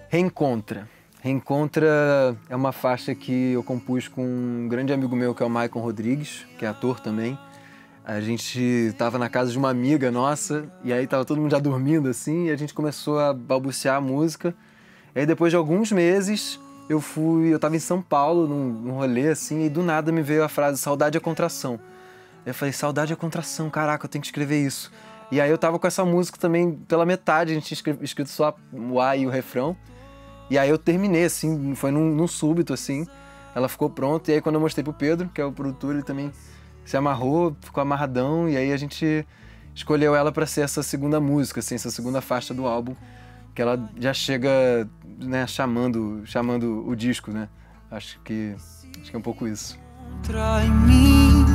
Reencontra. Reencontra é uma faixa que eu compus com um grande amigo meu, que é o Maicon Rodrigues, que é ator também. A gente tava na casa de uma amiga nossa, e aí tava todo mundo já dormindo, assim, e a gente começou a balbuciar a música. E aí depois de alguns meses, eu tava em São Paulo, num rolê, assim, e do nada me veio a frase "saudade é contração". Eu falei, saudade é contração, caraca, eu tenho que escrever isso. E aí eu tava com essa música também pela metade, a gente tinha escrito só o A e o refrão. E aí eu terminei, assim, foi num súbito, assim. Ela ficou pronta, e aí quando eu mostrei pro Pedro, que é o produtor, ele também se amarrou, ficou amarradão, e aí a gente escolheu ela pra ser essa segunda música, assim, essa segunda faixa do álbum, que ela já chega, né, chamando o disco, né? Acho que é um pouco isso. Entra em mim.